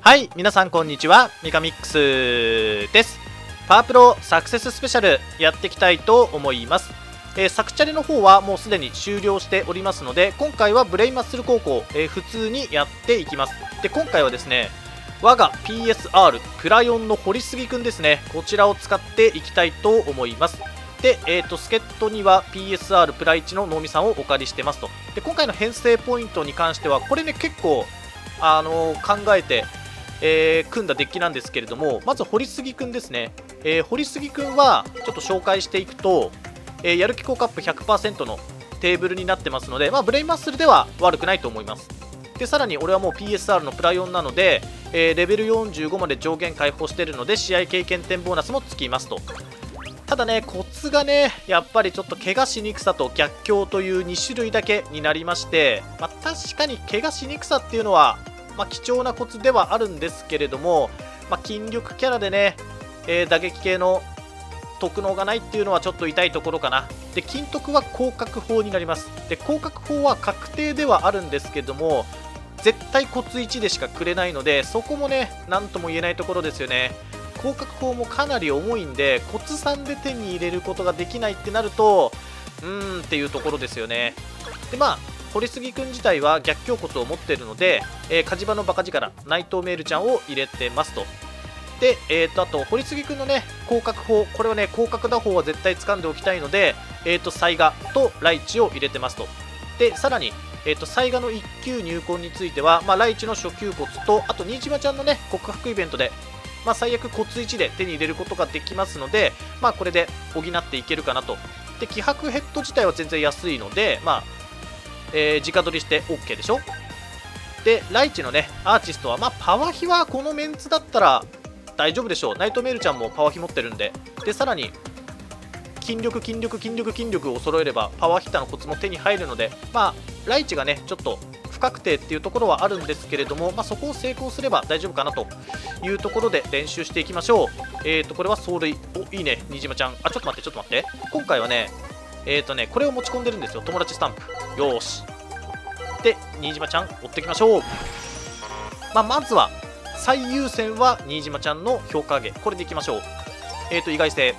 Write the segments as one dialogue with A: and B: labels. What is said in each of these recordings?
A: はい、皆さんこんにちは、ミカミックスです。パワープロサクセススペシャルやっていきたいと思います。サクチャレの方はもうすでに終了しておりますので、今回はブレイマッスル高校、普通にやっていきます。で、今回はですね、我が PSR プラ4の堀杉くんですね、こちらを使っていきたいと思います。で、助っ人には PSR プラ1の能見さんをお借りしてますと。で、今回の編成ポイントに関しては、これね、結構、考えて、組んだデッキなんですけれども、まず堀杉くんですね。堀杉くんはちょっと紹介していくと、やる気効果アップ 100% のテーブルになってますので、ブレインマッスルでは悪くないと思います。で、さらに俺はもう PSR のプラ4なので、レベル45まで上限解放しているので、試合経験点ボーナスもつきますと。ただね、コツがね、やっぱりちょっと怪我しにくさと逆境という2種類だけになりまして、確かに怪我しにくさっていうのは、貴重なコツではあるんですけれども、筋力キャラでね、打撃系の特能がないっていうのはちょっと痛いところかな。で、金徳は広角砲になります。で、広角砲は確定ではあるんですけども、絶対コツ1でしかくれないので、そこもね、なんとも言えないところですよね。広角砲もかなり重いんで、コツ3で手に入れることができないってなると、っていうところですよね。で、堀杉くん自体は逆境コツを持っているので、火事場のバカ力内藤メールちゃんを入れてますと。で、あと堀杉くんのね広角砲、これはね広角打法は絶対掴んでおきたいので、サイガとライチを入れてますと。で、さらに、サイガの1級入魂については、ライチの初級コツと、あと新島ちゃんのね告白イベントで、最悪コツ1で手に入れることができますので、これで補っていけるかなと。で、気迫ヘッド自体は全然安いので、直取りして OK でしょ。で、ライチのねアーティストはパワヒはこのメンツだったら大丈夫でしょう。ナイトメールちゃんもパワヒ持ってるんで、でさらに筋力を揃えればパワーヒッターのコツも手に入るので、ライチがねちょっと不確定っていうところはあるんですけれども、そこを成功すれば大丈夫かなというところで練習していきましょう。これは走塁、いいね新島ちゃん。ちょっと待って、今回はねこれを持ち込んでるんですよ、友達スタンプ。よーし。で、新島ちゃん追っていきましょう。まずは最優先は新島ちゃんの評価上げ、これでいきましょう。意外性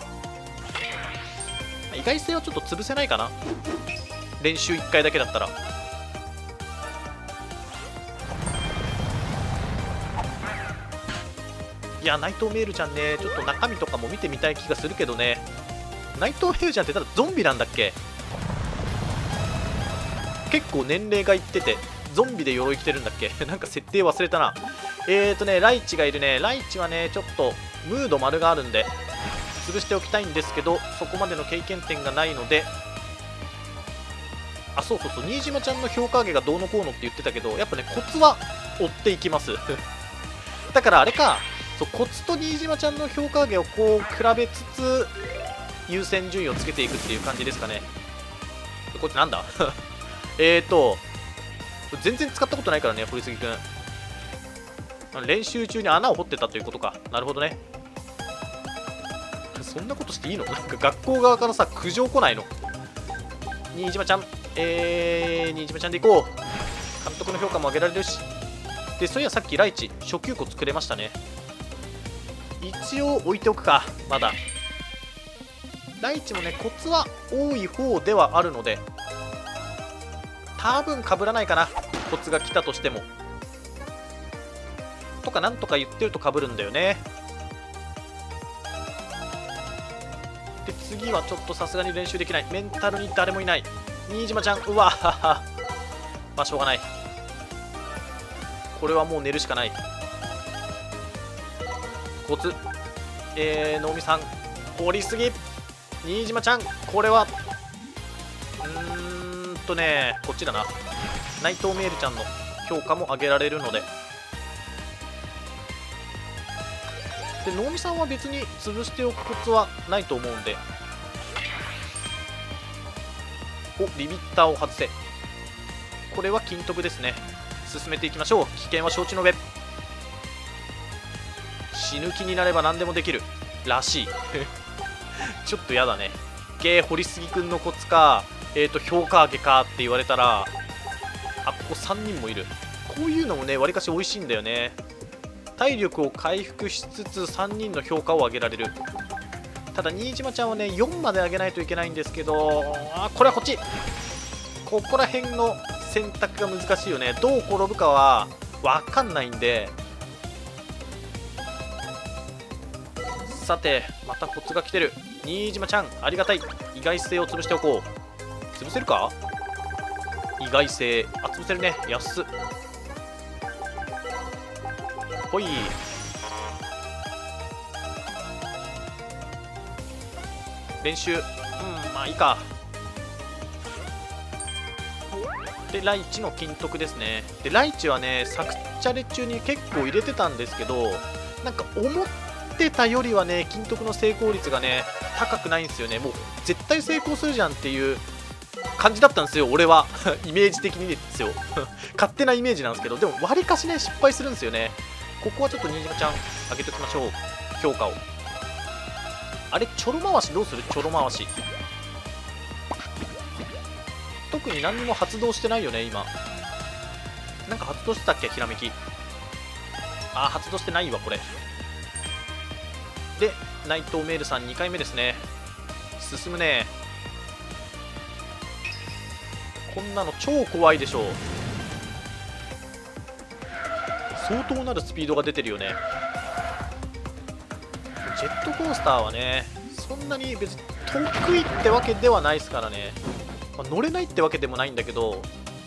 A: はちょっと潰せないかな、練習1回だけだったら。いや、内藤メールちゃんね、ちょっと中身とかも見てみたい気がするけどね。内藤メールちゃんってただゾンビなんだっけ。結構年齢がいっててゾンビで鎧着てるんだっけなんか設定忘れたな。ライチがいるね。ライチはねちょっとムード丸があるんで潰しておきたいんですけど、そこまでの経験点がないので、そう新島ちゃんの評価上げがどうのこうのって言ってたけど、やっぱねコツは追っていきますだからあれか、コツと新島ちゃんの評価上げをこう比べつつ優先順位をつけていくっていう感じですかね。これなんだ全然使ったことないからね、堀杉くん。練習中に穴を掘ってたということか。なるほどね。そんなことしていいの？なんか学校側からさ、苦情来ないの？新島ちゃん、新島ちゃんでいこう。監督の評価も上げられるし。で、そういやさっきライチ、初級コツくれましたね。一応置いておくか、まだ。ライチもね、コツは多い方ではあるので、多分被らないかな、コツが来たとしても。とかなんとか言ってると被るんだよね。で、次はちょっとさすがに練習できない。メンタルに誰もいない。新島ちゃん、うわしょうがない。これはもう寝るしかない。コツ。能見さん、掘りすぎ。新島ちゃん、これは。こっちだな。内藤メールちゃんの評価も上げられるので。で、能見さんは別に潰しておくコツはないと思うんで。リミッターを外せ。これは金徳ですね。進めていきましょう。危険は承知の上。死ぬ気になれば何でもできるらしいちょっとやだね。堀杉くんのコツか、評価上げかって言われたら、ここ3人もいる。こういうのもね、わりかし美味しいんだよね。 体力を回復しつつ3人の評価を上げられる。ただ新島ちゃんはね4まで上げないといけないんですけど、これはこっち、ここら辺の選択が難しいよね。どう転ぶかは分かんないんで。さてまたコツが来てる。新島ちゃんありがたい。意外性を潰しておこう。潰せるか。意外性潰せるね。安っ。ほい。練習まあいいか。でライチの金徳ですね。でライチはねサクチャレ中に結構入れてたんですけど、なんか思ってたよりはね金徳の成功率がね高くないんですよね。もう絶対成功するじゃんっていう感じだったんですよ俺はイメージ的にですよ勝手なイメージなんですけど、でもわりかしね失敗するんですよね。ここはちょっと新島ちゃん上げておきましょう、評価を。あれちょろ回しどうする。ちょろ回し特に何にも発動してないよね今。なんか発動してたっけ。ひらめき発動してないわこれで。内藤メールさん2回目ですね。進むね。こんなの超怖いでしょう。相当なるスピードが出てるよね。ジェットコースターはねそんなに別に得意ってわけではないですからね。乗れないってわけでもないんだけど、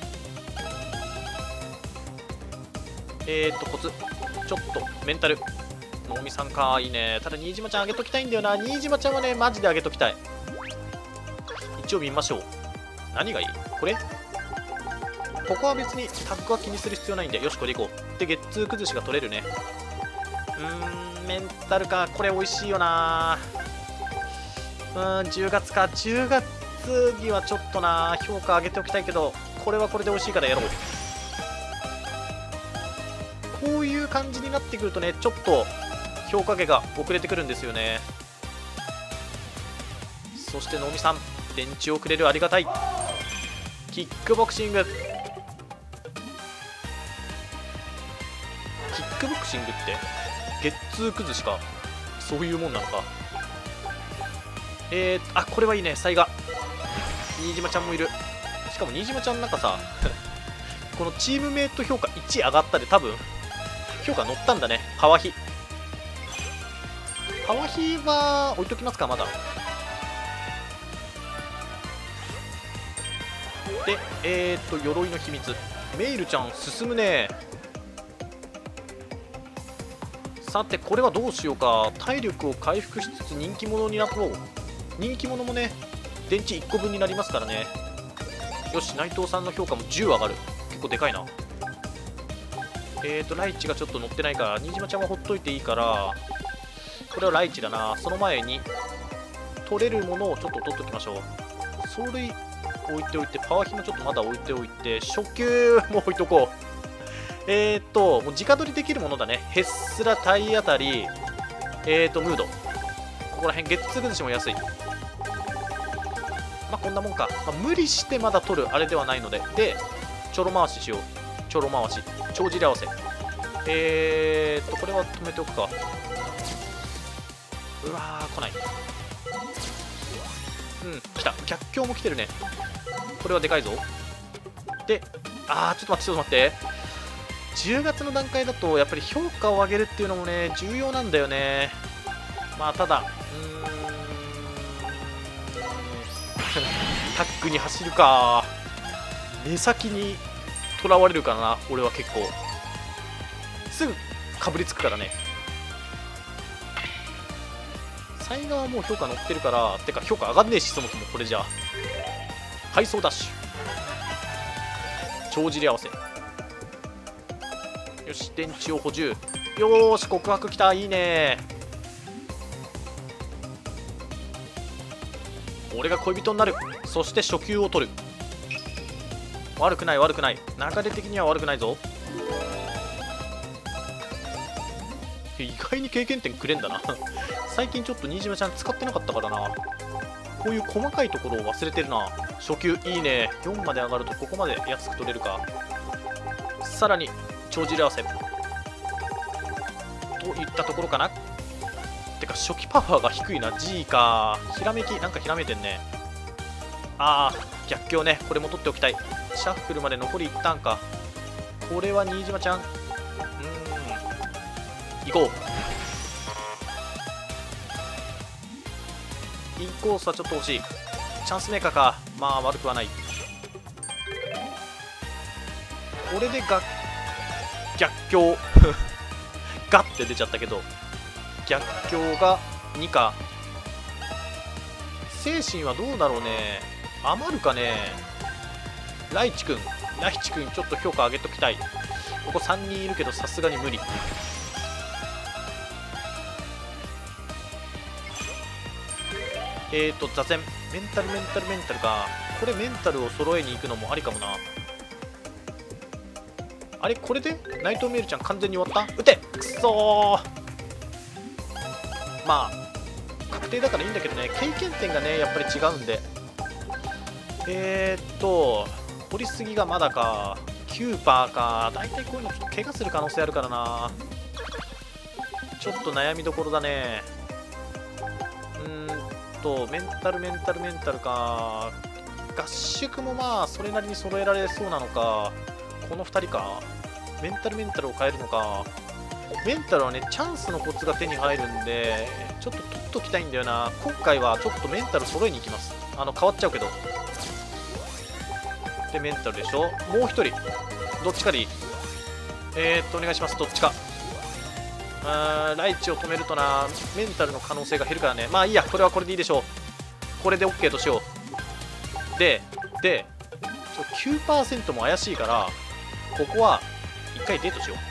A: コツちょっとメンタル。能見さんかいいね。ただ新島ちゃん上げときたいんだよな。新島ちゃんはねマジで上げときたい。一応見ましょう。何がいいこれ。ここは別にタッグは気にする必要ないんで、よしこれいこう。でゲッツー崩しが取れるね。メンタルか。これ美味しいよな。10月か。10月にはちょっとな評価上げておきたいけど、これはこれで美味しいからやろう。こういう感じになってくるとねちょっと評価上げが遅れてくるんですよね。そして能見さん電池をくれる。ありがたい。キックボクシング。キックボクシングってゲッツー崩しか。そういうもんなのか。これはいいね。サイガ新島ちゃんもいる。しかも新島ちゃんなんかさこのチームメイト評価1上がったで多分評価乗ったんだね。パワヒは置いときますかまだ。で鎧の秘密。メイルちゃん進むね。さてこれはどうしようか。体力を回復しつつ人気者になろう。人気者もね電池1個分になりますからね。よし内藤さんの評価も10上がる。結構でかいな。ライチがちょっと乗ってないから新島ちゃんはほっといていいから、これはライチだな。その前に取れるものをちょっと取っておきましょう。走塁置いておいて、パワーヒもちょっとまだ置いておいて、初級も置いとこう。もう直取りできるものだね。ヘッスラ、体当たり、ムード。ここら辺、ゲッツー崩しも安い。まあこんなもんか。無理してまだ取るあれではないので。で、ちょろ回ししよう。ちょろ回し。帳尻合わせ。これは止めておくか。うわー、来ない。来た。逆境も来てるね。これはでかいぞ。で、ちょっと待って。10月の段階だと、やっぱり評価を上げるっていうのもね、重要なんだよね。まあ、ただ、タッグに走るか。目先にとらわれるかな、俺は結構。すぐかぶりつくからね。サイガはもう評価乗ってるから、てか評価上がんねえし、そもそもこれじゃあ。配送ダッシュ。帳尻合わせ。よし、電池を補充。よーし、告白きた。いいね。俺が恋人になる。そして初級を取る。悪くない。流れ的には悪くないぞ。意外に経験点くれんだな最近ちょっと新島ちゃん使ってなかったからな。こういう細かいところを忘れてるな。初級いいね。4まで上がるとここまで安く取れるか。さらに帳尻合わせ。 といったところかな。てか初期パワーが低いな。 G か。ひらめきなんかひらめいてんね。逆境ね。これも取っておきたい。シャッフルまで残り1ターンか。これは新島ちゃん行こう。インコースはちょっと惜しい。チャンスメーカーか。まあ悪くはない。これで逆境ガッて出ちゃったけど、逆境が2か。精神はどうだろうね。余るかね。ライチくんちょっと評価上げときたい。ここ3人いるけどさすがに無理。座禅メンタルか。これメンタルを揃えに行くのもありかもな。あれこれで内藤メールちゃん完全に終わった。撃てくそー。まあ確定だからいいんだけどね、経験点がねやっぱり違うんで。掘りすぎがまだか。9%か。だいたいこういうのちょっと怪我する可能性あるからな。ちょっと悩みどころだね。メンタルか。合宿もまあそれなりに揃えられそうなのか。この2人か。メンタルを変えるのか。メンタルはねチャンスのコツが手に入るんでちょっと取っときたいんだよな。今回はちょっとメンタル揃えに行きます。変わっちゃうけど。でメンタルでしょ。もう1人どっちかでいい。お願いします。どっちか。ライチを止めるとなメンタルの可能性が減るからね。まあいいや、これはこれでいいでしょう。これで OK としよう。で 9% も怪しいからここは1回デートしよ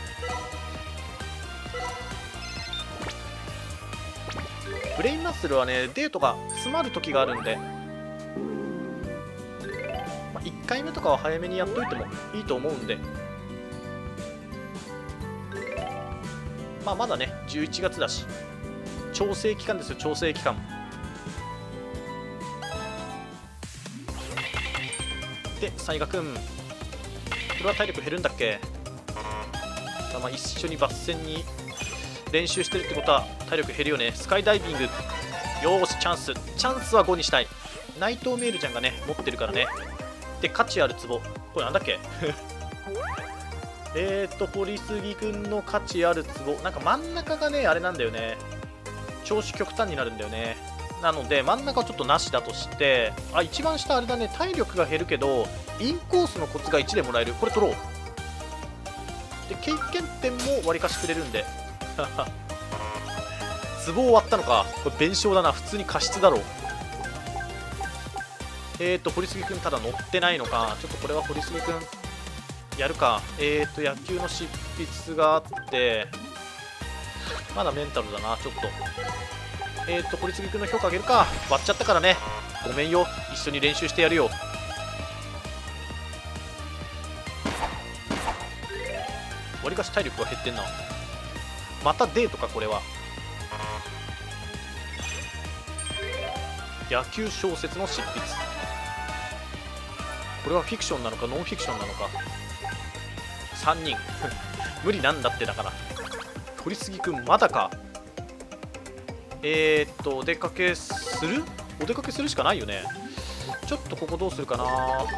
A: う。ブレインマッスルはねデートが詰まる時があるんで、1回目とかは早めにやっといてもいいと思うんで。まだね11月だし調整期間ですよ。調整期間で雑賀君、これは体力減るんだっけ。一緒に抜戦に練習してるってことは体力減るよね。スカイダイビングよーし。チャンスは5にしたい。内藤メールちゃんがね持ってるからね。で価値ある壺、これなんだっけ堀杉くんの価値ある壺、なんか真ん中がねあれなんだよね。調子極端になるんだよね。なので真ん中はちょっとなしだとして、一番下あれだね。体力が減るけどインコースのコツが1でもらえる。これ取ろう。で経験点もわりかしくれるんで壺終わったのか。これ弁償だな。普通に過失だろう。堀杉くんただ乗ってないのか。ちょっとこれは堀杉くんやるか。野球の執筆があってまだメンタルだな。ちょっと堀杉くんの評価上げるか。割っちゃったからね、ごめんよ。一緒に練習してやるよ。わりかし体力が減ってんな。またデートか。これは野球小説の執筆。これはフィクションなのかノンフィクションなのか。3人無理なんだって。だから堀杉くんまだか。お出かけするしかないよね。ちょっとここどうするかな。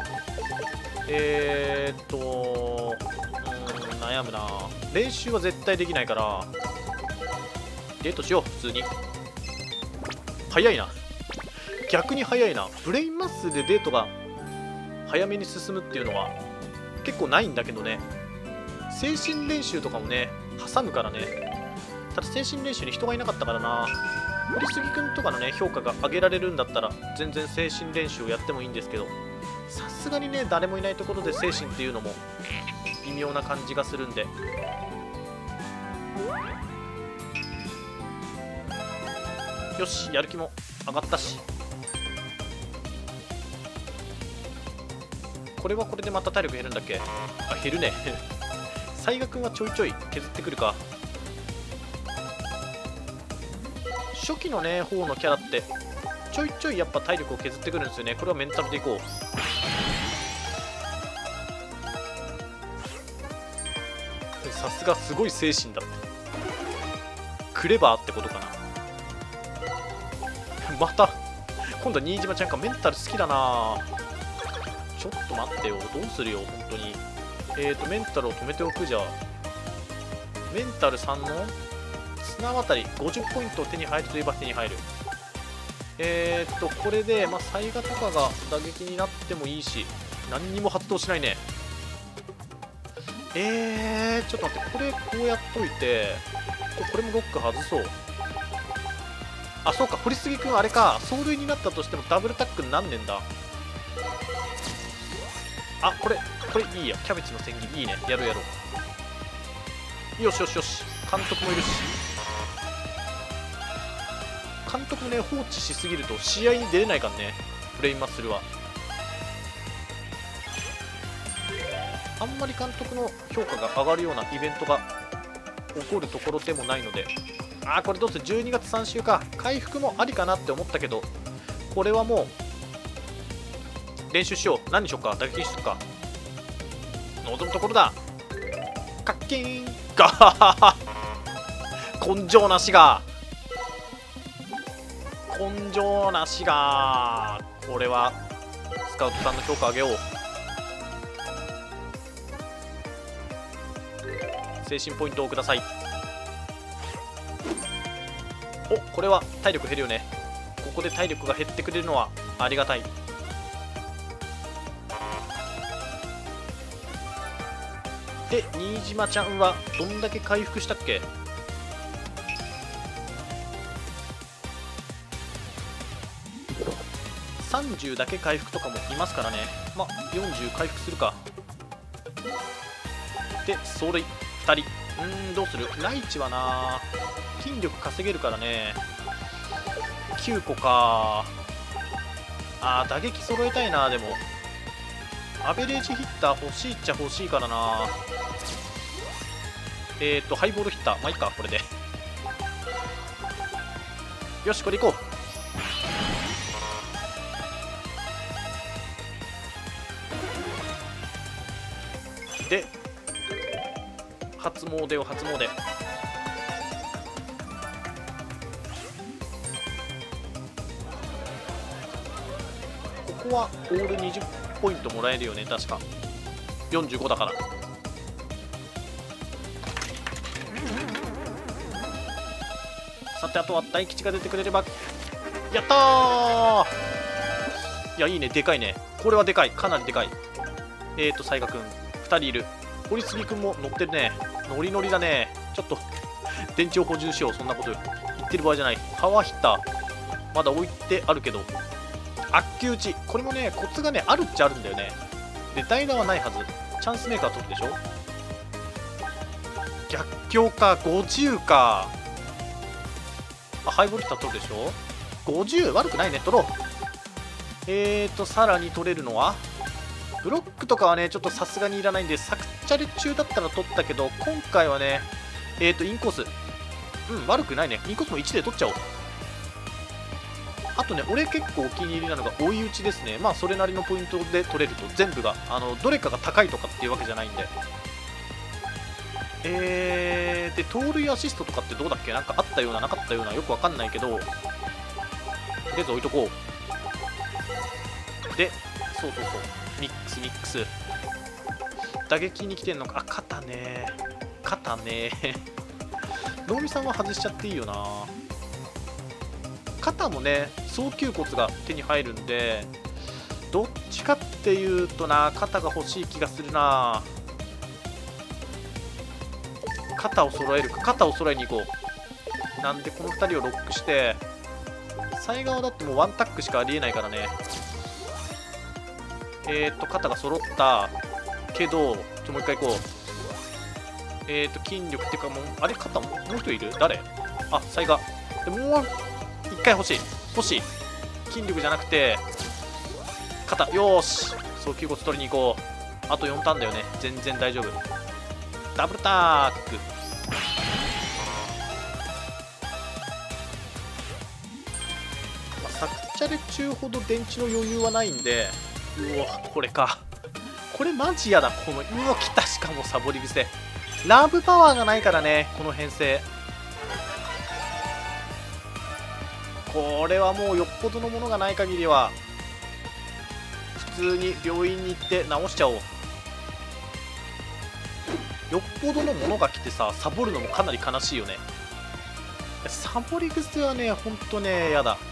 A: 悩むな。練習は絶対できないからデートしよう。普通に早いな。逆に早いな。ブレインマッスルでデートが早めに進むっていうのは結構ないんだけどね。精神練習とかもね挟むからね。ただ精神練習に人がいなかったからな。堀杉くんとかのね評価が上げられるんだったら全然精神練習をやってもいいんですけど、さすがにね誰もいないところで精神っていうのも微妙な感じがするんで。よし、やる気も上がったし、これはこれでまた体力減るんだっけ。減るね雑賀くんはちょいちょい削ってくるか。初期のね方のキャラってちょいちょいやっぱ体力を削ってくるんですよね。これはメンタルでいこう。さすがすごい精神だって。 クレバーってことかな。また今度は新島ちゃんか。メンタル好きだな。ちょっと待ってよ、どうするよ本当に。メンタルを止めておく。じゃあメンタル3の綱渡り50ポイントを手に入るといえば手に入る。これで、まあ、災害とかが打撃になってもいいし、何にも発動しないね。ちょっと待って、これこうやっといて、これもロック外そう。あ、そうか、堀杉君あれか、走塁になったとしてもダブルタックになんねんだ。あ、これいいや。キャベツの千切りいいね。やろうやろう。よしよしよし。監督もいるし、監督もね、放置しすぎると試合に出れないからね、ブレインマッスルは。あんまり監督の評価が上がるようなイベントが起こるところでもないので。あー、これどうする。12月3週か。回復もありかなって思ったけど、これはもう練習しよう。何にしようか。打撃にしようか。望むところだ。カッキーンガハハハ。根性なしが、根性なしが。これはスカウトさんの評価上げよう。精神ポイントをください。お、これは体力減るよね。ここで体力が減ってくれるのはありがたい。で、新島ちゃんはどんだけ回復したっけ。30だけ回復とかもいますからね。まあ40回復するか。で、走塁2人。どうする。ライチはな、筋力稼げるからね。9個か。あー、打撃揃えたいな。でもアベレージヒッター欲しいっちゃ欲しいからな。ハイボールヒッター、まあいいか、これで。よし、これいこう。で、初詣よ、初詣。ここはオール20ポイントもらえるよね、確か。45だから。さて、あとは大吉が出てくれれば。やったー。いや、いいね、でかいね。これはでかい、かなりでかい。雑賀君2人いる。堀杉君も乗ってるね。ノリノリだね。ちょっと電池を補充しよう。そんなこと言ってる場合じゃない。パワーヒッターまだ置いてあるけど、悪球打ち、これもね、コツがね、あるっちゃあるんだよね。で、代打はないはず。チャンスメーカー取るでしょ。逆境か。50か。あ、ハイボールヒッター取るでしょ。50悪くないね。取ろう。さらに取れるのはブロックとかはね、ちょっとさすがにいらないんで、サクチャレ中だったら取ったけど、今回はね、インコース、悪くないね。インコースも1で取っちゃおう。あとね、俺結構お気に入りなのが追い打ちですね。まあそれなりのポイントで取れると、全部がどれかが高いとかっていうわけじゃないんで。で、盗塁アシストとかってどうだっけ。なんかあったようななかったような、よくわかんないけど、とりあえず置いとこう。で、そうそうそう、ミックスミックス。打撃に来てんのか。あ、肩ね、肩ね。能見さんは外しちゃっていいよな。肩もね、送球骨が手に入るんで、どっちかっていうとな、肩が欲しい気がするな。肩を揃えるか。肩を揃えに行こう。なんでこの2人をロックして、最側だってもうワンタックしかありえないからね。肩が揃ったけど、もう一回行こう。筋力っていうか、もうあれ、肩もう一人いる。誰。あ、最側でもう一回欲しい。欲しい。筋力じゃなくて肩。よーし、送球骨取りに行こう。あと4ターンだよね。全然大丈夫。ダブルタック。まあ、サクチャレ中ほど電池の余裕はないんで。うわ、これか。これマジやだ。この、うわ、来た。しかもサボり癖。ラブパワーがないからね、この編成。 これはもうよっぽどのものがない限りは普通に病院に行って治しちゃおう。よっぽどのものが来てさサボるのもかなり悲しいよね。サボり癖はねほんとねやだ。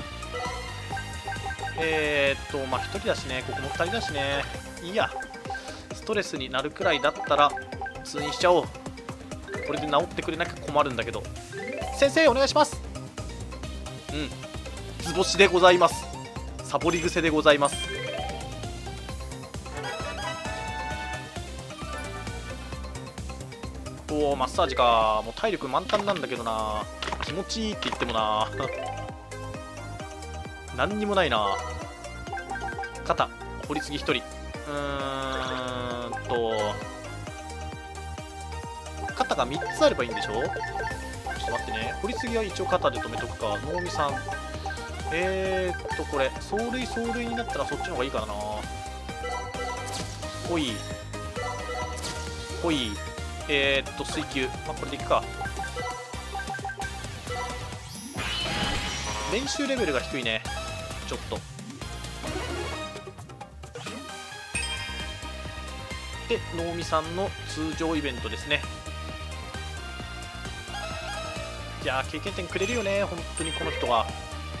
A: まあ1人だしね、ここも2人だしね、いいや。ストレスになるくらいだったら通院しちゃおう。これで治ってくれなきゃ困るんだけど。先生お願いします。図星でございます。サボり癖でございます。おお、マッサージか。もう体力満タンなんだけどな。気持ちいいって言ってもな何にもないな。肩掘りすぎ1人。肩が3つあればいいんでしょ。ちょっと待ってね。掘りすぎは一応肩で止めとくか。能見さんこれ走塁になったらそっちの方がいいからな。ほいほい。水球、まあ、これでいくか。練習レベルが低いねちょっと。で能見さんの通常イベントですね。いやー経験点くれるよね本当にこの人は。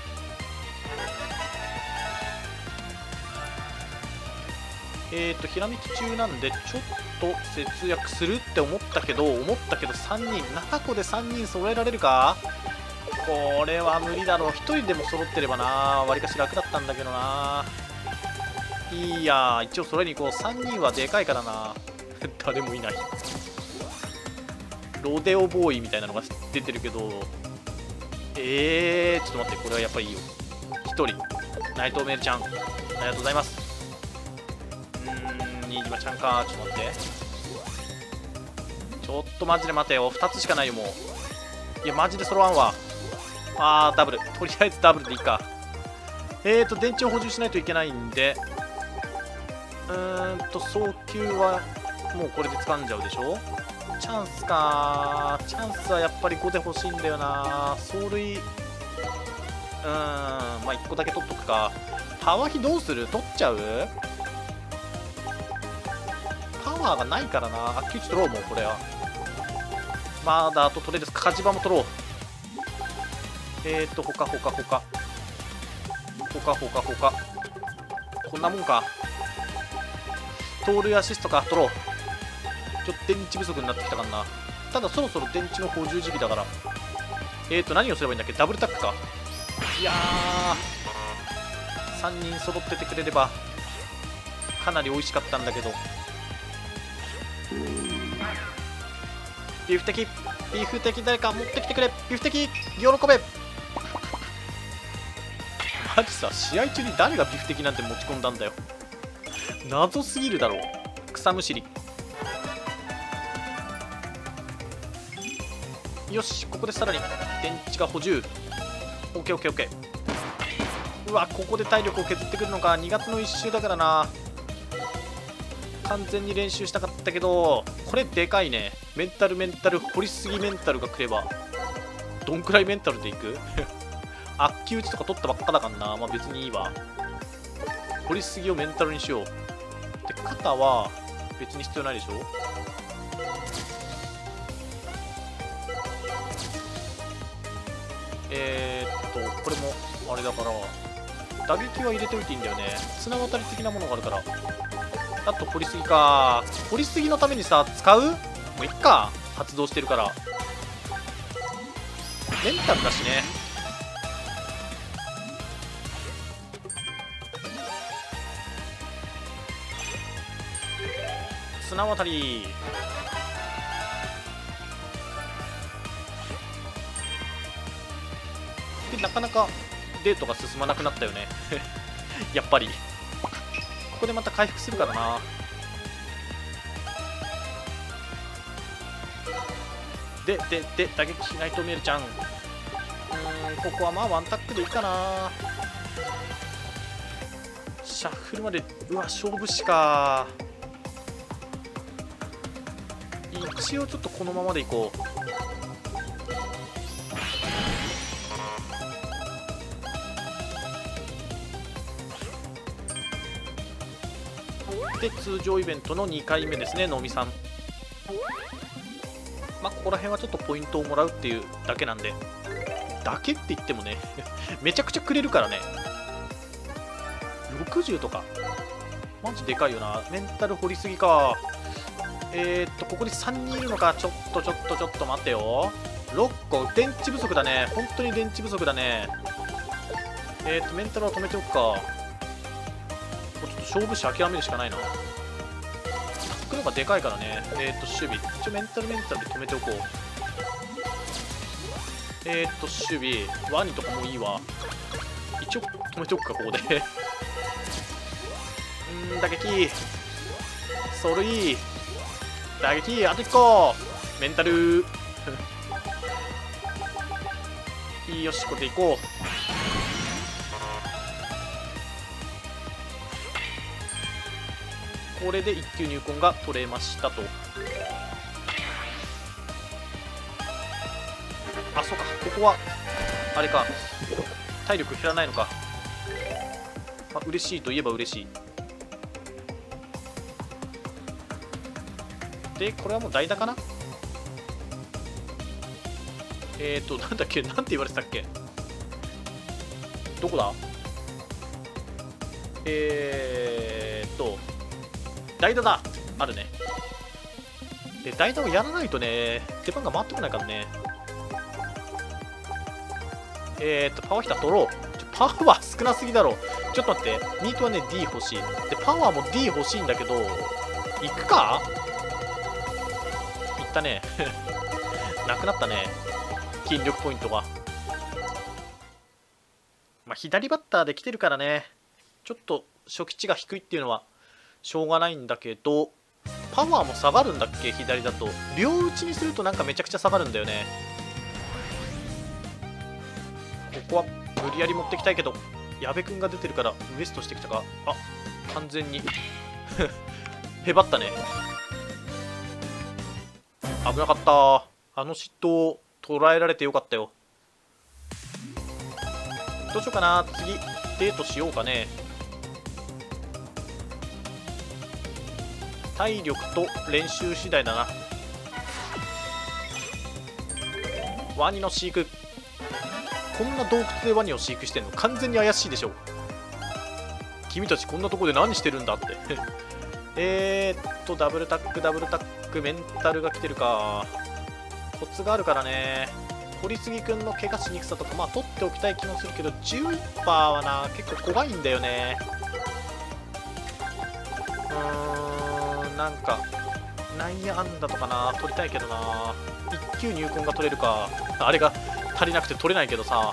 A: ひらめき中なんでちょっと節約するって思ったけど3人中子で3人揃えられるか。これは無理だろう。1人でも揃ってればなわりかし楽だったんだけどな。いや一応それに行こう。3人はでかいからな誰もいない。ロデオボーイみたいなのが出てるけど、ちょっと待って、これはやっぱりいいよ。1人内藤めるちゃんありがとうございます。新島ちゃんか。ちょっと待って、ちょっとマジで待てよ。2つしかないよもう。いやマジで揃わんわ。ダブル、とりあえずダブルでいいか。電池を補充しないといけないんで、送球はもうこれで掴んじゃうでしょ。チャンスか。チャンスはやっぱり5で欲しいんだよな。走塁まあ1個だけ取っとくか。パワー比どうする？取っちゃう？パワーがないからな。あっきゅうち取ろう。もうこれはまだあと取れる。火事場も取ろう。ほかこんなもんか。盗塁アシストか取ろう。ちょっと電池不足になってきたかな。ただそろそろ電池の補充時期だから、何をすればいいんだっけ。ダブルタックか。いやー3人揃っててくれればかなり美味しかったんだけど。ビーフ的誰か持ってきてくれ。ビーフ的喜べ。マジさ、試合中に誰がビーフ的なんて持ち込んだんだよ。謎すぎるだろう。草むしり。よし、ここでさらに電池が補充。オッケーオッケーオッケー。うわ、ここで体力を削ってくるのか。2月の1週だからな。完全に練習したかったけど、これでかいね。メンタル掘りすぎメンタルがくれば。どんくらいメンタルでいくあっき打ちとか取ったばっかだからな。まあ別にいいわ。掘りすぎをメンタルにしよう。で肩は別に必要ないでしょ。これもあれだから打撃は入れておいていいんだよね。綱渡り的なものがあるから。あと掘りすぎか。掘りすぎのためにさ使う？もういっか。発動してるからメンタルだしね。綱渡り。でなかなかデートが進まなくなったよねやっぱりここでまた回復するからな。で打撃しないとメルちゃん。ここはまあワンタックでいいかな。シャッフルまで。うわ勝負師か。一応ちょっとこのままでいこう。 で通常イベントの2回目ですね、のみさん。まあここら辺はちょっとポイントをもらうっていうだけなんで、だけって言ってもねめちゃくちゃくれるからね。60とかマジでかいよな。メンタル掘りすぎか。ここに3人いるのか。ちょっと待ってよ。6個電池不足だね。本当に電池不足だね。メンタルは止めておくか。ちょっと勝負師諦めるしかないな。黒がでかいからね。守備一応メンタルで止めておこう。守備ワニとかもいいわ。一応止めておくか、ここで打撃ソルイ打撃あと1個メンタルいいよし、これでいこう。これで1級入魂が取れましたと。あ、そうか、ここはあれか、体力減らないのか。まあ、嬉しいといえば嬉しい。で、これはもう代打かな。なんだっけ、なんて言われてたっけ。どこだ。代打だ。あるね。で、代打をやらないとね、出番が回ってこないからね。パワーヒター取ろう。パワー少なすぎだろ。ちょっと待って。ミートはね、D 欲しい。で、パワーも D 欲しいんだけど、行くか。行ったね。なくなったね。筋力ポイントが。まあ、左バッターで来てるからね。ちょっと初期値が低いっていうのはしょうがないんだけど、パワーも下がるんだっけ、左だと。両打ちにするとなんかめちゃくちゃ下がるんだよね。ここは無理やり持ってきたいけど、矢部君が出てるからウエストしてきたか。あ、完全にへばったね。危なかった。あの嫉妬を捉えられてよかったよ。どうしようかな。次デートしようかね。体力と練習次第だな。ワニの飼育、こんな洞窟でワニを飼育してんの完全に怪しいでしょ。君たちこんなとこで何してるんだってダブルタックメンタルが来てるか。コツがあるからね。堀杉君の怪我しにくさとかまあ取っておきたい気もするけど、11%はな結構怖いんだよね。なんか内野安打とかな取りたいけどな。1級入魂が取れるか。あれが足りなくて取れないけどさ。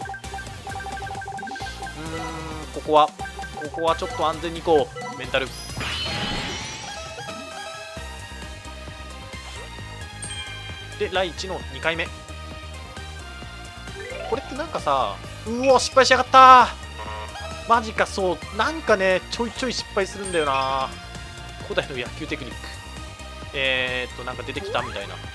A: ここはちょっと安全にいこう。メンタルでライチの2回目。これってなんかさ、うお失敗しやがった。マジか。そうなんかね、ちょいちょい失敗するんだよな。古代の野球テクニック。なんか出てきたみたいな。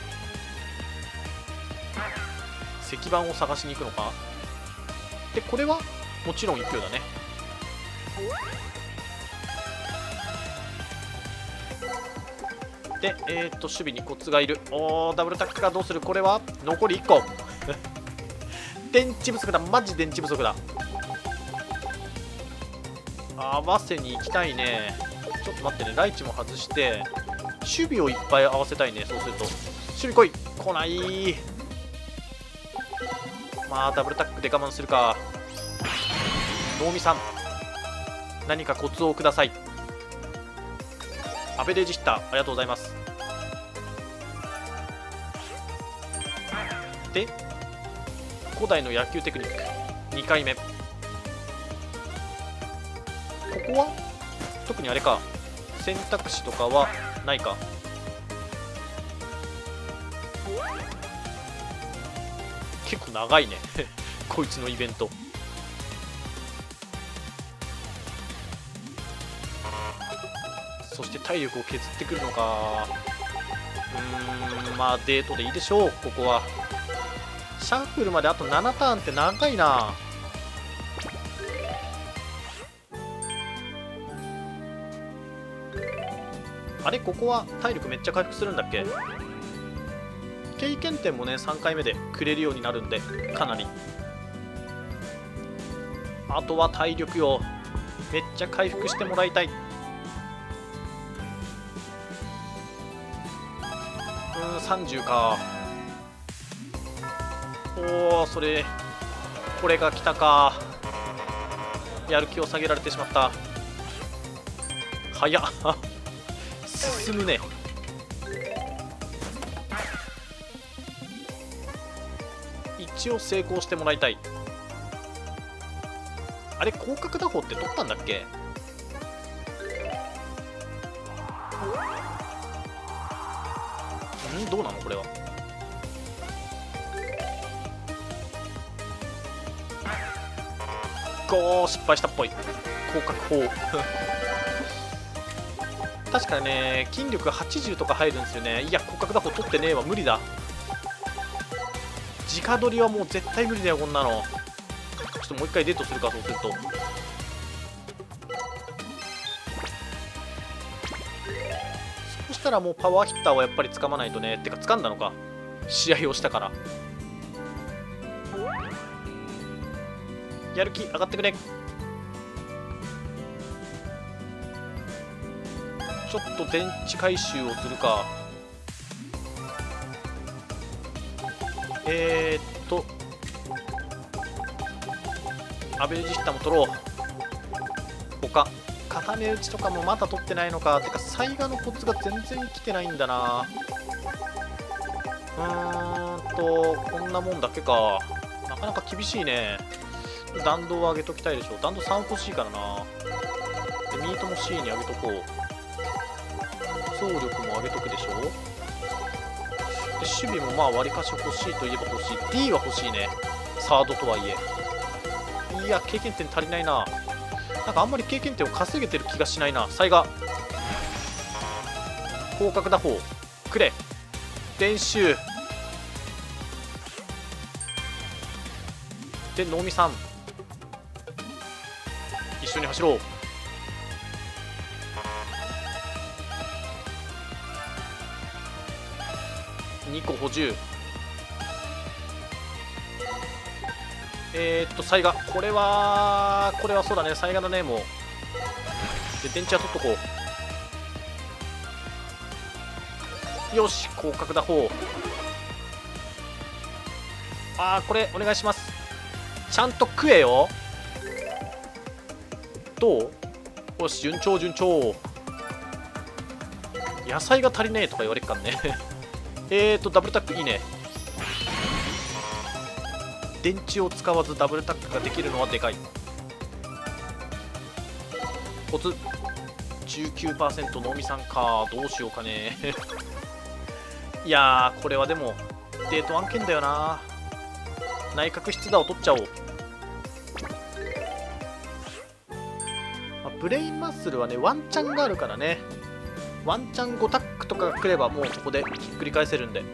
A: 石板を探しに行くのか。でこれはもちろん1票だね。で守備にコツがいる。おーダブルタックがどうする。これは残り1個電池不足だ。マジ電池不足だ。合わせに行きたいね。ちょっと待ってね。ライチも外して守備をいっぱい合わせたいね。そうすると守備来い。来ない。まあダブルタックで我慢するか。能見さん何かコツをください。アベレージヒッターありがとうございます。で古代の野球テクニック2回目。ここは特にあれか、選択肢とかはないか。結構長いねこいつのイベント。そして体力を削ってくるのか。まあデートでいいでしょう。ここはシャッフルまであと7ターンって長いな。 あれここは体力めっちゃ回復するんだっけ。経験点もね3回目でくれるようになるんでかなり。あとは体力よ、めっちゃ回復してもらいたい。30か。おお、それこれが来たか。やる気を下げられてしまった。早っ進むね。一応成功してもらいたい。あれ広角打法って取ったんだっけ。どうなのこれは。失敗したっぽい。広角砲確かね筋力80とか入るんですよね。いや広角打法取ってねえわ、無理だ。直取りはもう絶対無理だよこんなの。ちょっともう一回デートするか。そうするとそしたらもうパワーヒッターはやっぱり掴まないとね。ってか掴んだのか、試合をしたから。やる気上がってくれ。ちょっと電池回収をするか。アベレージヒッターも取ろう。他固め打ちとかもまだ取ってないのか。てか災害のコツが全然来てないんだな。こんなもんだけか。なかなか厳しいね。弾道を上げときたいでしょ。弾道3欲しいからな。でミートも C に上げとこう。走力も上げとくでしょ。で守備もまあわりかし欲しいといえば欲しい。 D は欲しいね、サードとはいえ。いや経験点足りないな。なんかあんまり経験点を稼げてる気がしないな。災害広角打法くれ。練習で能見さん一緒に走ろう。2個補充。災害これはそうだね、災害だね。もうで電池は取っとこう。よし広角打法。これお願いします。ちゃんと食えよ。どう。よし順調順調。野菜が足りねえとか言われっからねダブルタックいいね。電池を使わずダブルタックができるのはでかい。コツ 19% 能見さんか。どうしようかねいやーこれはでもデート案件だよな。内角質打を取っちゃおう。ブレインマッスルはねワンチャンがあるからね。ワンチャン5タックとかが来ればもうそこでひっくり返せるんで。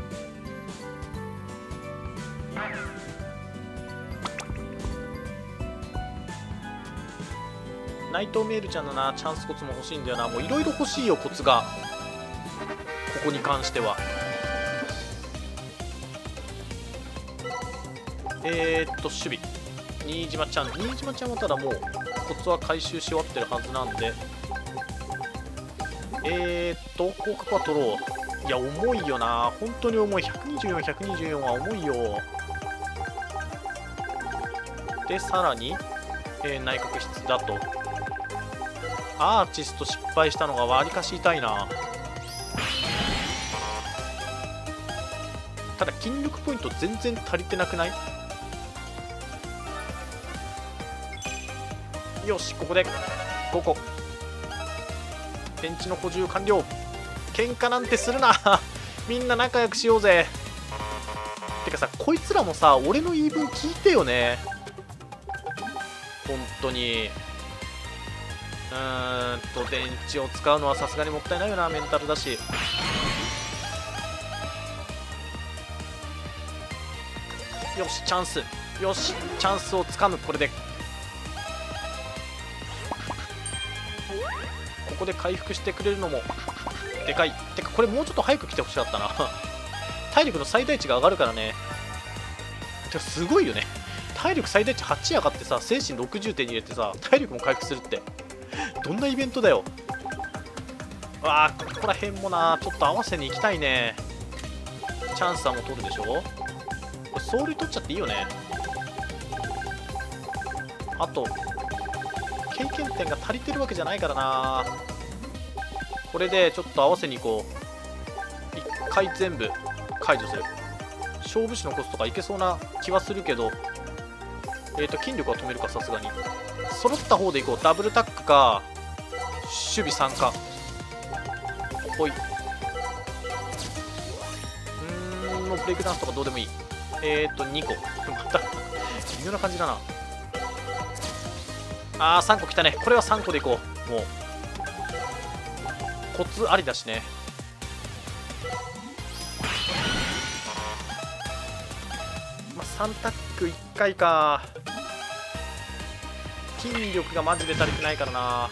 A: 内藤メールちゃんのなチャンスコツも欲しいんだよな。もういろいろ欲しいよコツが、ここに関しては。守備新島ちゃんはただもうコツは回収し終わってるはずなんで、広角は取ろう。いや重いよな本当に重い。124は重いよ。でさらに、内角質だとアーティスト失敗したのがわりかし痛いな。ただ筋力ポイント全然足りてなくない？よしここで5個電池の補充完了。喧嘩なんてするなみんな仲良くしようぜ。てかさこいつらもさ俺の言い分聞いてよね本当に。電池を使うのはさすがにもったいないよな。メンタルだし。よしチャンス。よしチャンスをつかむ。これでここで回復してくれるのもでかい。てかこれもうちょっと早く来てほしかったな体力の最大値が上がるからね。てかすごいよね、体力最大値8上がってさ、精神60点に入れてさ、体力も回復するってどんなイベントだよ。わあ、ここら辺もな、ちょっと合わせに行きたいね。チャンスはも取るでしょ。これ走塁取っちゃっていいよね。あと経験点が足りてるわけじゃないからな。これでちょっと合わせに行こう。1回全部解除する。勝負師のコスとかいけそうな気はするけど、筋力は止めるか、さすがに。揃った方でいこう。ダブルタックか守備3か。ほい。もうブレイクダンスとかどうでもいい。2個また微妙な感じだな。3個きたね。これは3個でいこう。もうコツありだしね。3タック1回か。筋力がマジで足りてないからな。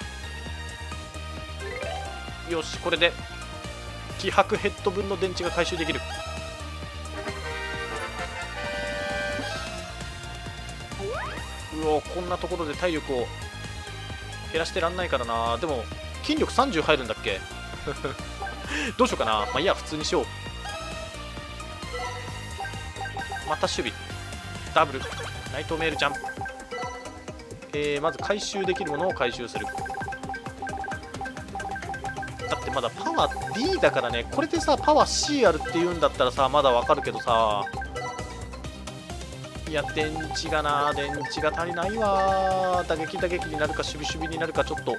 A: よし、これで気迫ヘッド分の電池が回収できる。うお、こんなところで体力を減らしてらんないからな。でも筋力30入るんだっけどうしようかな。まあいいや、普通にしよう。また守備ダブルナイトメールジャンプ。まず回収できるものを回収する。だってまだパワー D だからね。これでさパワー C あるっていうんだったらさまだわかるけどさ、いや電池がな、電池が足りないわ。打撃になるか守備になるか。ちょっと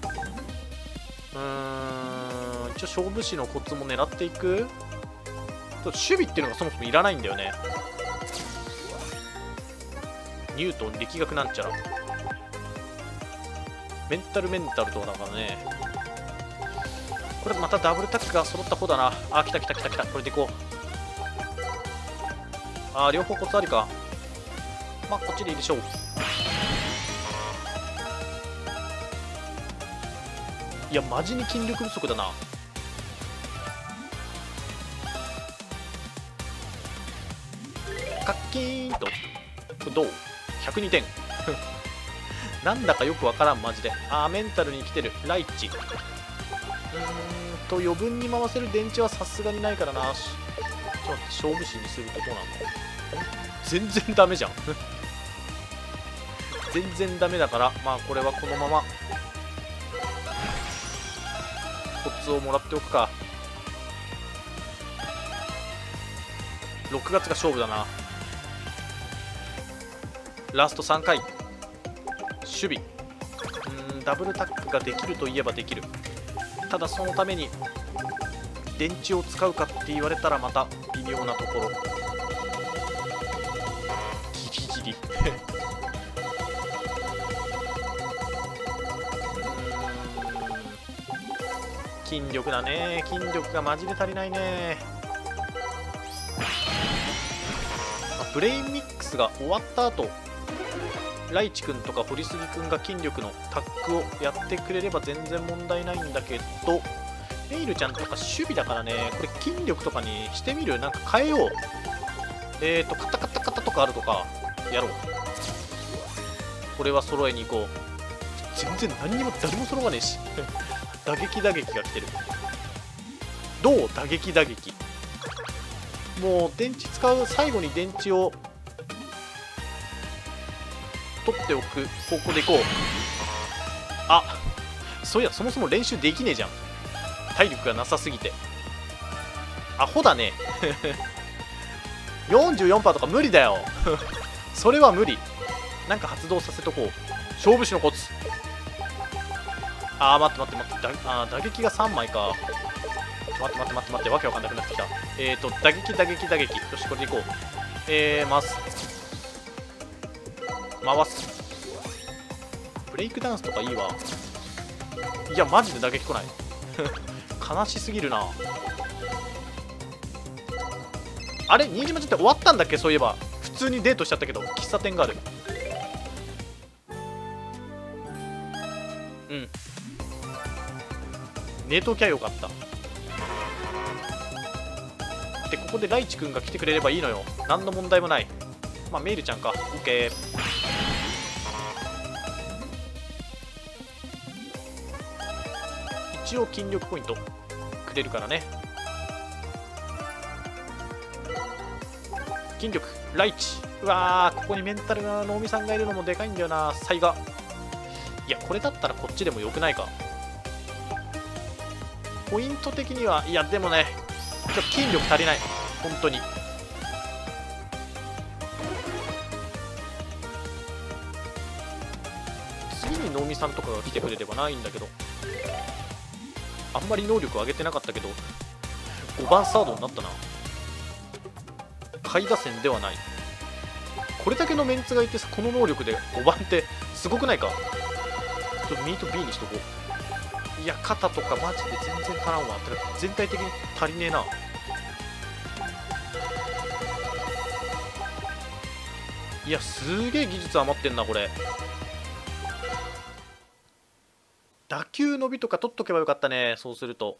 A: 一応勝負師のコツも狙っていく。守備っていうのがそもそもいらないんだよね。ニュートン力学なんちゃらメンタルとかだからね。これまたダブルタックが揃った方だな。来た。これでいこう。両方コツありか。まあこっちでいいでしょう。いやマジに筋力不足だな。カッキーンと。これどう？102点なんだかよくわからんマジで。メンタルに来てる。ライチ余分に回せる電池はさすがにないからな。ちょっと待って、勝負師にするとどうなの。全然ダメじゃん全然ダメだから、まあこれはこのままコツをもらっておくか。6月が勝負だな。ラスト3回守備。ダブルタックができるといえばできる。ただそのために電池を使うかって言われたらまた微妙なところ。ギリギリ筋力だね。筋力がマジで足りないね。ブレインミックスが終わった後、ライチ君とか堀杉君が筋力のタッグをやってくれれば全然問題ないんだけど、メイルちゃんとか守備だからね。これ筋力とかにしてみる。なんか変えよう。カタとかあるとかやろう。これは揃えに行こう。全然何にも誰も揃わねえし打撃が来てる。どう打撃もう電池使う。最後に電池を取っておく方向でいこう。そういやそもそも練習できねえじゃん。体力がなさすぎてアホだね44% とか無理だよそれは無理。なんか発動させとこう。勝負師のコツ。待って打撃が3枚か。待ってわけわかんなくなってきた。打撃。よしこれでいこう。回す。ブレイクダンスとかいいわ。いやマジで打撃来ない悲しすぎるな。あれ新島ちゃんって終わったんだっけ。そういえば普通にデートしちゃったけど喫茶店がある。寝ときゃよかった。 ってここでライチ君が来てくれればいいのよ。何の問題もない。まあメイルちゃんか。 OK。 一応筋力ポイントくれるからね。筋力ライチ。うわー、ここにメンタルが能見さんがいるのもでかいんだよな。サイガ、いやこれだったらこっちでもよくないか。ポイント的には、いやでもねちょっと筋力足りない、本当に。次に能見さんとかが来てくれればないんだけど、あんまり能力上げてなかったけど5番サードになったな。下位打線ではない。これだけのメンツがいてこの能力で5番ってすごくないか。ちょっとミート B にしとこう。いや肩とかマジで全然足らんわ。てか全体的に足りねえな。いやすげえ技術余ってんなこれ。打球伸びとか取っとけばよかったね。そうすると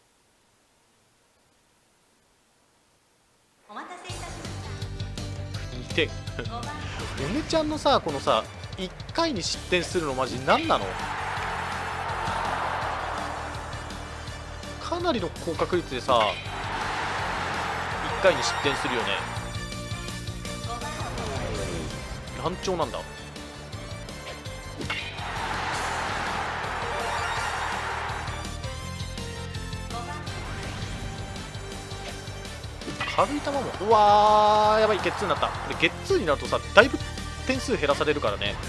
B: お待たせいたしました。
A: 2点おねちゃんのさこのさ1回に失点するのマジ何なの。かなりの高確率でさ1回に失点するよね。乱調なんだ。軽い球も、うわーやばい、ゲッツーになった。これゲッツーになるとさだいぶ点数減らされるからね。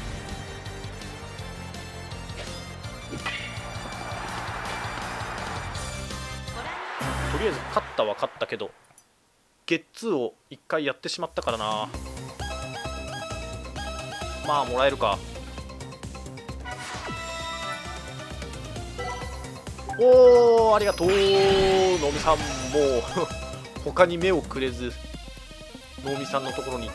A: とりあえず勝ったは勝ったけどゲッツーを1回やってしまったからな。まあもらえるか。おーありがとう。能見さんも他に目をくれず能見さんのところに行った。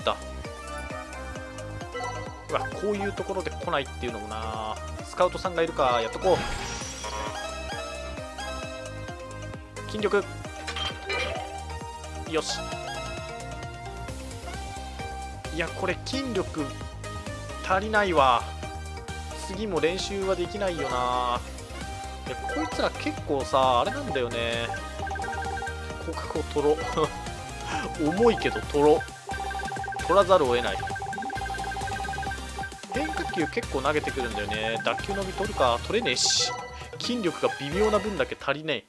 A: うわこういうところで来ないっていうのもな。スカウトさんがいるか。やっとこう。筋力よし。いやこれ筋力足りないわ。次も練習はできないよな。いやこいつら結構さあれなんだよね。広角を取ろう重いけど取らざるを得ない。変化球結構投げてくるんだよね。打球伸び取るか。取れねえし筋力が微妙な分だけ足りねえ。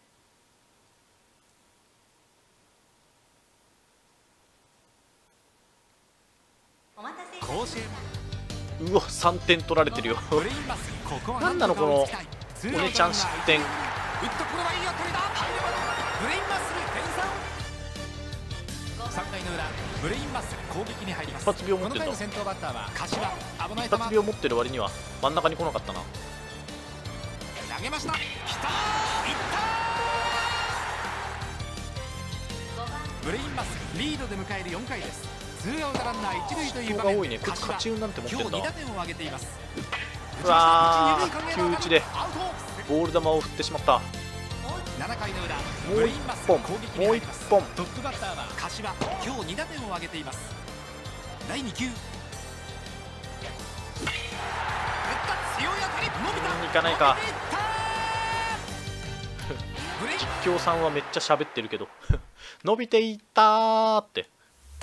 A: うわ3点取られてるよなんなのこのお姉ちゃん失点。一発病持ってるんだ。一発病持ってる割には真ん中に来なかったな。
C: 投げました。きたブレインマッスルリードで迎える4回です。ツーアウトランナー一塁という場面で
A: 勝ち運なんて持ってんだ。
C: 今日2打点を挙げています。
A: うわー球打ちでボール球を振ってしまった。
C: 7回の裏
A: もう一本もう一本。
C: トップバッターは柏。今日2打点を挙げています。第2球打った強い当たり伸びた。
A: いかないか実況さんはめっちゃ喋ってるけど伸びていったーって。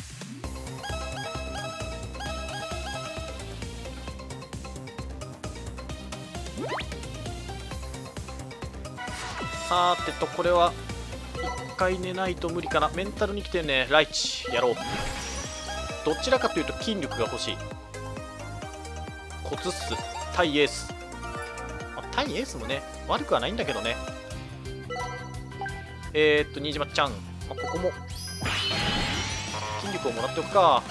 A: さーてとこれは1回寝ないと無理かな。メンタルに来てるね。ライチやろう。どちらかというと筋力が欲しい。コツっす。対エース。対エースもね悪くはないんだけどね。新島ちゃん、ここも筋力をもらっておくか。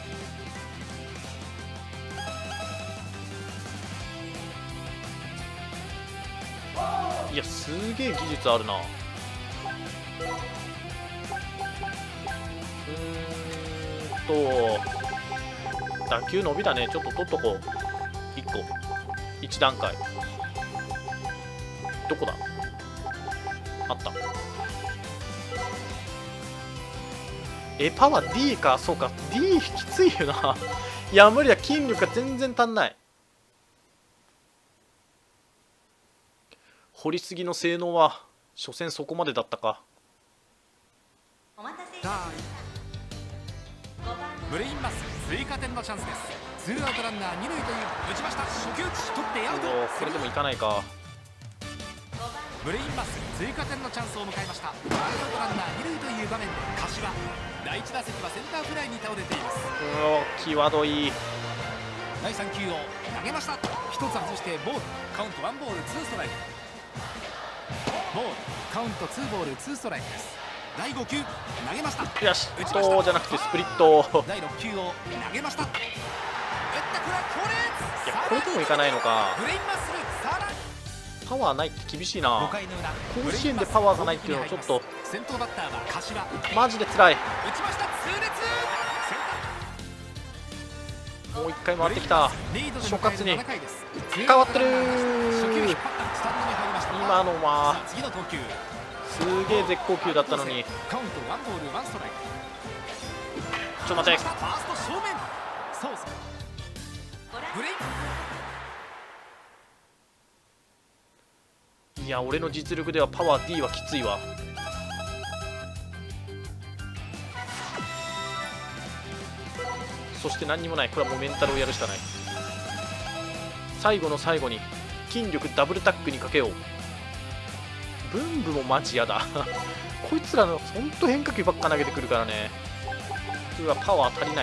A: いやすげえ技術あるな。打球伸びだね。ちょっと取っとこう。1個1段階。どこだあった。 パワー D か。そうか D きついよな。いや無理だ、筋力が全然足んない。掘りすぎの性能は所詮そこまでだったか。
B: お待たせいたしました。5番
C: ブレインマス追加点のチャンスです。ツーアウトランナー二塁という打ちました。初球打ち取ってアウト。
A: これでもいかないか。
C: ブレインマス追加点のチャンスを迎えました。ワンアウトランナー二塁という場面で柏、第1打席はセンターフライに倒れています。
A: 際どい。
C: 第3球を投げました。1つ外してボール、カウント1ボール2ストライク。ボールカウント2ボール2ストライクです。第5球投げました。
A: よし、とじゃなくてスプリット。
C: 第6球を投げました。打ったこれはこれ。
A: いやこれでもいかないのか。
C: ブレインマッスルさらに
A: パワーないって厳しいな。
C: 5回の裏、
A: 甲子園でパワーがないっていうのはちょっと
C: 先頭バッターは柏、
A: マジで辛い。
C: 打ちました。痛烈。
A: もう一回回ってきた。諸葛に
C: 変
A: 変わってる。今のは
C: 次の投球
A: すげえ絶好球だったのに。
C: カウント1ボール1ストライク。
A: ちょっと待って。
C: ファースト正面。そうそう。ブレイク。
A: いや俺の実力ではパワー D はきついわ。そして何にもない。これはもうメンタルをやるしかない。最後の最後に筋力ダブルタックにかけよう。ブンブもマジやだ。こいつらのほんと変化球ばっか投げてくるからね。うわパワー足りない。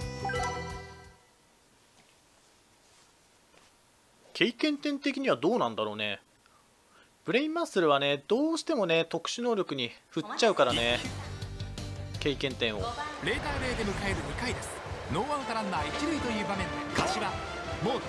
A: 経験点的にはどうなんだろうね。ブレインマッスルはねどうしてもね特殊能力に振っちゃうからね、経験点を。
C: 0対0で迎える2回です。ノーアウトランナー一塁という場面で柏、モード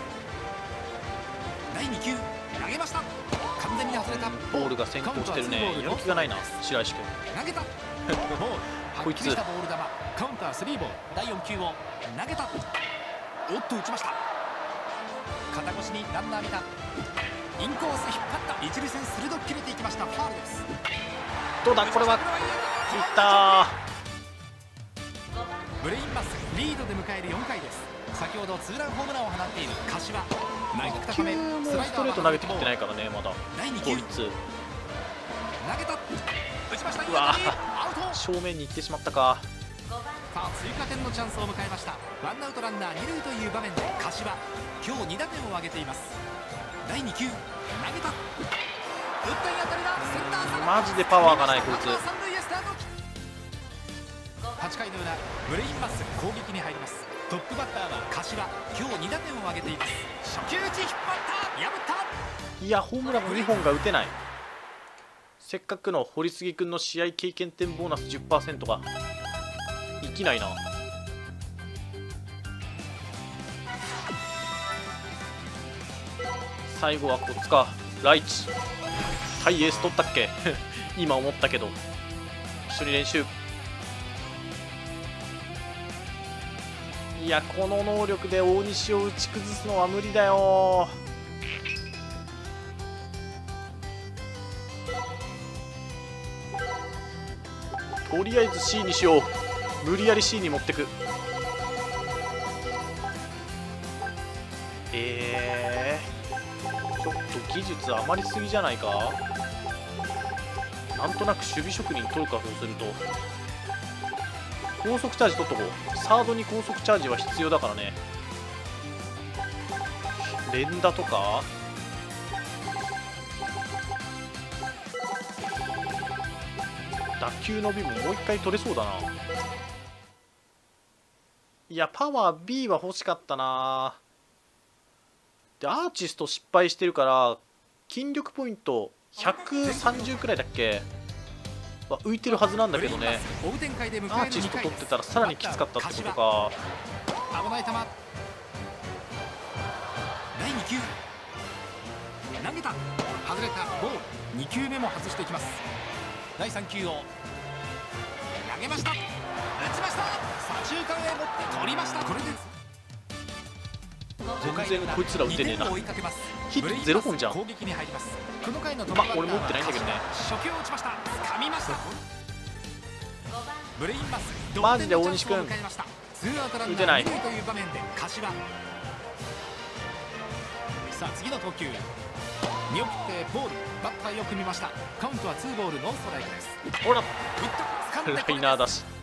C: 第2球投げました。完全に外れた。
A: ボールが先行してるね。やる気がないな白石君。
C: 投げた。ボール
A: こいつ
C: はっきりしたボール球。カウンター3ボール。第4球を投げた。おっと打ちました。肩越しにランナー見た。インコース引っ張った。一塁線鋭く切れていきました。ファウルです。
A: どうだこれは。いったー。
C: ブレインマスリードで迎える4回です。先ほどツーランホームランを放っている柏、内角高め
A: もストレート投げてきてないからねまだ。
C: 第2球
A: こいつ
C: 投げた。打ちました。
A: うわ
C: アウト。
A: 正面に行ってしまったか。
C: さあ追加点のチャンスを迎えました。ワンアウトランナー二塁という場面で柏、今日2打点を挙げています。第2球投げた。打ったい当たりだ。センター下が
A: マジでパワーがないこいつ。
C: ランナー三塁へスタート。8回の裏、ブレインマッスル攻撃に入ります。トップバッターは柏、今日2打点を挙げています。初球打ち引っ張った。破った。
A: いやホームラン2本が打てない。せっかくの堀杉君の試合経験点ボーナス 10% が生きないな。最後はこっちか。ライチ対エース取ったっけ。今思ったけど一緒に練習。いやこの能力で大西を打ち崩すのは無理だよ。とりあえず C にしよう。無理やり C に持ってく。ちょっと技術余りすぎじゃないか。なんとなく守備職人取るか。そうすると高速チャージ取っとこう。サードに高速チャージは必要だからね。連打とか打球伸びももう一回取れそうだな。いやパワー B は欲しかったな。でアーティスト失敗してるから筋力ポイント130くらいだっけは浮いてるはずなんだけどね。
C: 追う展開で迎える
A: アーティスト取ってたらさらにきつかったってことか。
C: 危ない球。第2球投げた。外れた。ボール2球目も外していきます。第3球を投げました。打ちました。左中間へ持って取りました。これで
A: 全然こいつら打てねえな。ヒット0本じゃん。
C: 攻撃に入ります。この回の
A: まあ俺も打ってないんだけどね。
C: 初球を打ちました。掴みました。
B: 5番
C: ブレインマッスル
A: マジで大西君
C: 同点のチャンスを迎えました。ツーアウトランナ
A: 打てない
C: ー二塁という場面で柏。さあ次の投球、見送ってボール、バッターよく見ました。カウントはツーボールノーストライクです。
A: ほら
C: 打った掴んで
A: ライナーだし、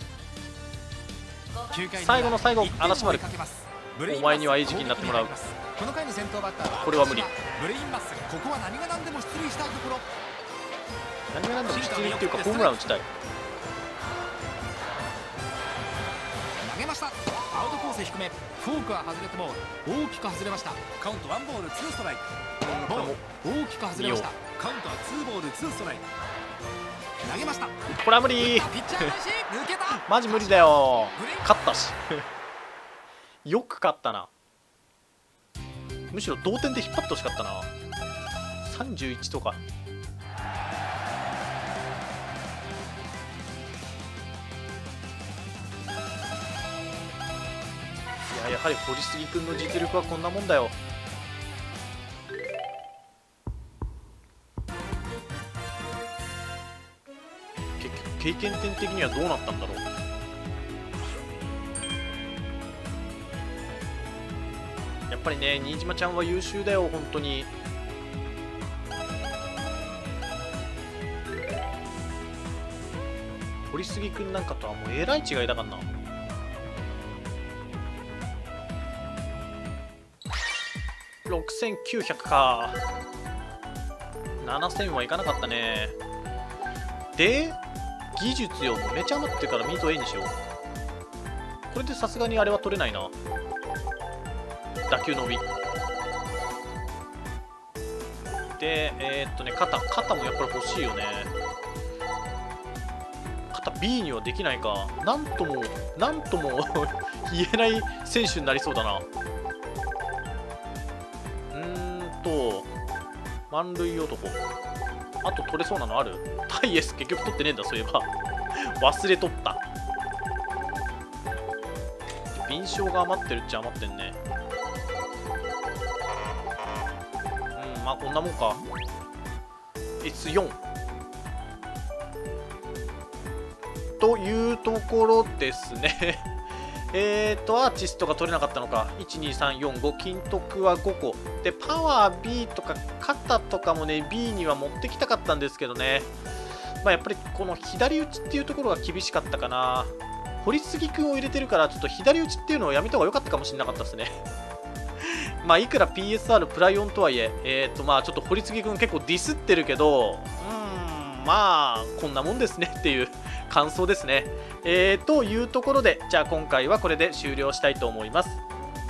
C: 9回
A: 最後の最後
C: 1点を
A: 嵐丸
C: 追いかけます。
A: お前には餌食になってもらう。
C: この回の先頭バッターは
A: これは無理。
C: ブレインマッスル、ここは何が何でも出塁したいところ。
A: 何が何でも出塁っていうかホームラン打ちたい。
C: 投げました。アウトコース低め、フォークは外れても大きく外れました。カウントワンボールツーストライク。ボール大きく外れました。カウントはツーボールツーストライク。投げました。
A: これは無理。
C: ピッチャー返し抜けた。
A: マジ無理だよ。勝ったしよく勝ったな。むしろ同点で引っ張ってほしかったな。31とか。いや、やはり堀杉君の実力はこんなもんだよ。結局経験点的にはどうなったんだろう。やっぱりね、新島ちゃんは優秀だよ、本当に。堀杉君なんかとはもうえらい違いだからな。6900か。7000はいかなかったね。で、技術よ、めちゃ余ってるからミート A にしよう。これでさすがにあれは取れないな。打球伸びで、肩もやっぱり欲しいよね。肩 B にはできないか。なんとも言えない選手になりそうだな。満塁男、あと取れそうなのある？タイエス結局取ってねえんだ、そういえば忘れとった。敏捷が余ってるっちゃ余ってんね。まあこんなもんか。 S4 というところですねアーティストが取れなかったのか。12345、金徳は5個で、パワー B とか肩とかもね B には持ってきたかったんですけどね。まあやっぱりこの左打ちっていうところが厳しかったかな。堀杉君を入れてるからちょっと左打ちっていうのをやめた方が良かったかもしれなかったですねまあいくら PSR プライオンとはいえ、まあちょっと堀杉君結構ディスってるけど、まあこんなもんですねっていう感想ですね。というところで、じゃあ今回はこれで終了したいと思います。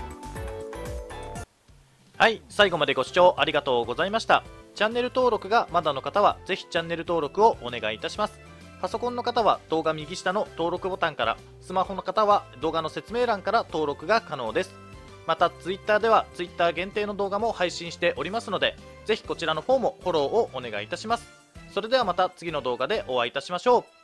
A: はい、最後までご視聴ありがとうございました。チャンネル登録がまだの方はぜひチャンネル登録をお願いいたします。パソコンの方は動画右下の登録ボタンから、スマホの方は動画の説明欄から登録が可能です。また Twitter では Twitter 限定の動画も配信しておりますので、ぜひこちらの方もフォローをお願いいたします。それではまた次の動画でお会いいたしましょう。